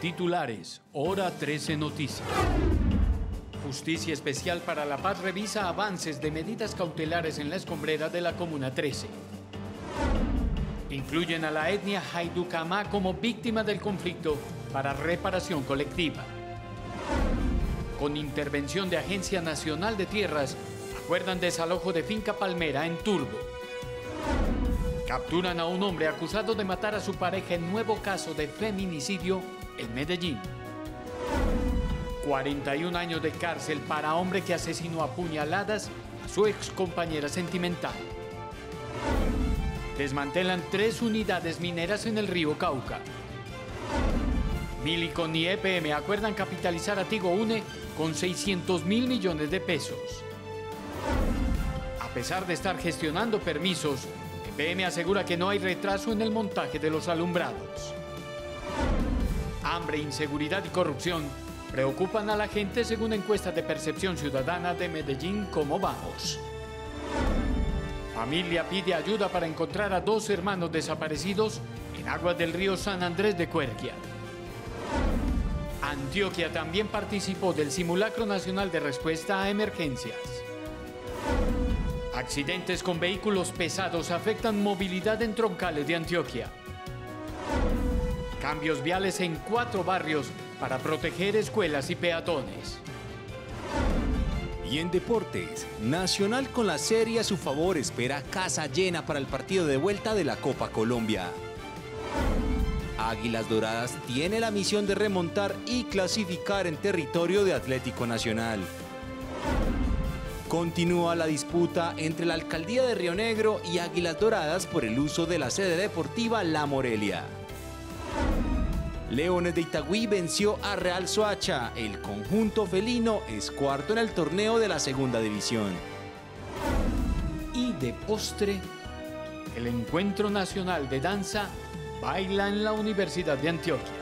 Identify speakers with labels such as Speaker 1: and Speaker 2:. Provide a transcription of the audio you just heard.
Speaker 1: Titulares, Hora 13 Noticias. Justicia Especial para la Paz revisa avances de medidas cautelares en la escombrera de la Comuna 13. Incluyen a la etnia Haidúkama como víctima del conflicto para reparación colectiva. Con intervención de Agencia Nacional de Tierras, acuerdan desalojo de finca Palmera en Turbo. Capturan a un hombre acusado de matar a su pareja en nuevo caso de feminicidio en Medellín. 41 años de cárcel para hombre que asesinó a puñaladas a su excompañera sentimental. Desmantelan 3 unidades mineras en el río Cauca. Milicon y EPM acuerdan capitalizar a Tigo Une con 600.000 millones de pesos. A pesar de estar gestionando permisos, EPM asegura que no hay retraso en el montaje de los alumbrados. Hambre, inseguridad y corrupción preocupan a la gente según encuesta de percepción ciudadana de Medellín. ¿Cómo vamos? Familia pide ayuda para encontrar a 2 hermanos desaparecidos en aguas del río San Andrés de Cuerquia. Antioquia también participó del Simulacro Nacional de Respuesta a Emergencias. Accidentes con vehículos pesados afectan movilidad en troncales de Antioquia. Cambios viales en 4 barrios para proteger escuelas y peatones.
Speaker 2: Y en deportes, Nacional con la serie a su favor espera casa llena para el partido de vuelta de la Copa Colombia. Águilas Doradas tiene la misión de remontar y clasificar en territorio de Atlético Nacional. Continúa la disputa entre la Alcaldía de Río Negro y Águilas Doradas por el uso de la sede deportiva La Morelia. Leones de Itagüí venció a Real Soacha. El conjunto felino es cuarto en el torneo de la segunda división.
Speaker 1: Y de postre, el Encuentro Nacional de Danza baila en la Universidad de Antioquia.